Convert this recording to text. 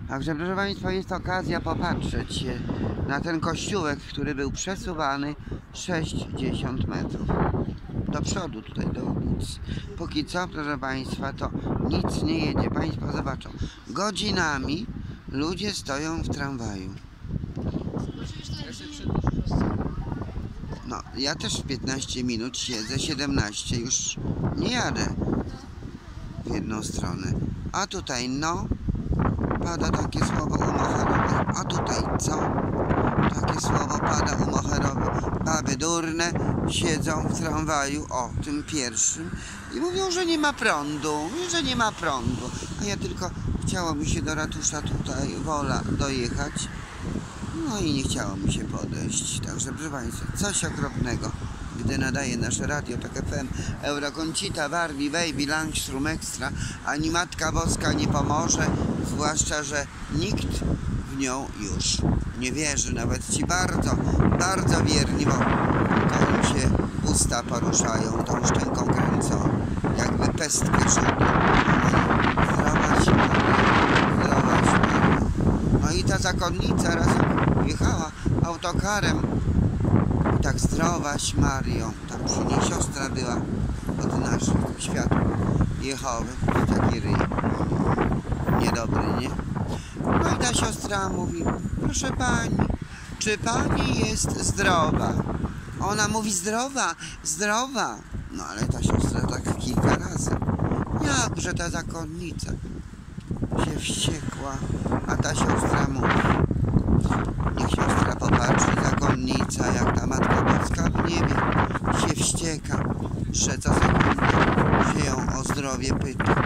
Także proszę Państwa, jest okazja popatrzeć się na ten kościółek, który był przesuwany 60 metrów do przodu, tutaj do ulicy. Póki co, proszę Państwa, to nic nie jedzie. Państwo zobaczą, godzinami ludzie stoją w tramwaju. No, ja też 15 minut siedzę, 17 już nie jadę w jedną stronę. A tutaj no, pada takie słowo umoherowe. A tutaj co? Takie słowo pada umoherowe. Baby durne siedzą w tramwaju, o, tym pierwszym, i mówią, że nie ma prądu, że nie ma prądu. A ja tylko chciało mi się do ratusza tutaj Wola dojechać. No i nie chciało mi się podejść. Także proszę Państwa, coś okropnego, gdy nadaje nasze radio TOK FM, Eurokoncita, Barbie, Baby, Langstrom Extra, ani Matka Boska nie pomoże, zwłaszcza, że nikt w nią już nie wierzy. Nawet ci bardzo, bardzo wierni, bo to im się usta poruszają, tą szczęką kręcą, jakby pestkę czuli. Zdrowaś Maryjo, zdrowaś Maryjo. No i ta zakonnica raz jechała autokarem i tak zdrowaś Maryjo, tam przy niej siostra była od naszych światów Jehowy, taki ryj niedobry, nie? No i ta siostra mówi, proszę pani, czy pani jest zdrowa? Ona mówi, zdrowa, zdrowa. No ale ta siostra tak kilka razy. Jakże ta zakonnica się wściekła, a ta siostra mówi, niech siostra popatrzy, zakonnica, jak ta Matka Boska w niebie się wścieka, że co sekundę się ją o zdrowie pyta.